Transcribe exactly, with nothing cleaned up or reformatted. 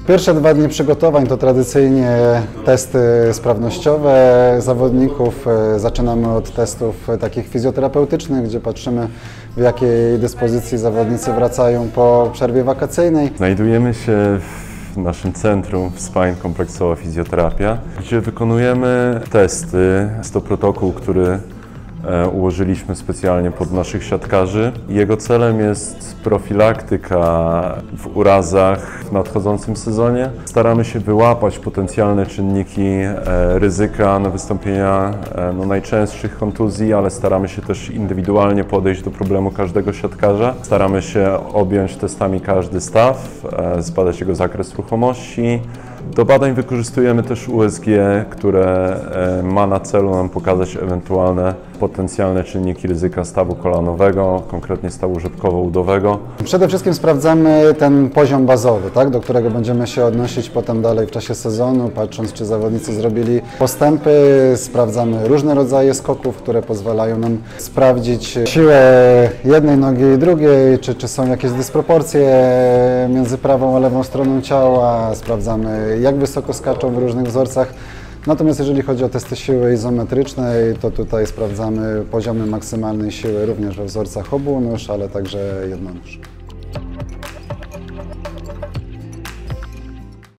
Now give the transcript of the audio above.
Pierwsze dwa dni przygotowań to tradycyjnie testy sprawnościowe zawodników. Zaczynamy od testów takich fizjoterapeutycznych, gdzie patrzymy, w jakiej dyspozycji zawodnicy wracają po przerwie wakacyjnej. Znajdujemy się w naszym centrum w Spine Kompleksowa Fizjoterapia, gdzie wykonujemy testy. Jest to protokół, który ułożyliśmy specjalnie pod naszych siatkarzy. Jego celem jest profilaktyka w urazach w nadchodzącym sezonie. Staramy się wyłapać potencjalne czynniki ryzyka na wystąpienia no, najczęstszych kontuzji, ale staramy się też indywidualnie podejść do problemu każdego siatkarza. Staramy się objąć testami każdy staw, zbadać jego zakres ruchomości. Do badań wykorzystujemy też U S G, które ma na celu nam pokazać ewentualne potencjalne czynniki ryzyka stawu kolanowego, konkretnie stawu rzepkowo-udowego. Przede wszystkim sprawdzamy ten poziom bazowy, tak, do którego będziemy się odnosić potem dalej w czasie sezonu, patrząc, czy zawodnicy zrobili postępy. Sprawdzamy różne rodzaje skoków, które pozwalają nam sprawdzić siłę jednej nogi i drugiej, czy, czy są jakieś dysproporcje między prawą a lewą stroną ciała. Sprawdzamy, jak wysoko skaczą w różnych wzorcach. Natomiast jeżeli chodzi o testy siły izometrycznej, to tutaj sprawdzamy poziomy maksymalnej siły również we wzorcach obu nóż, ale także jednonóż.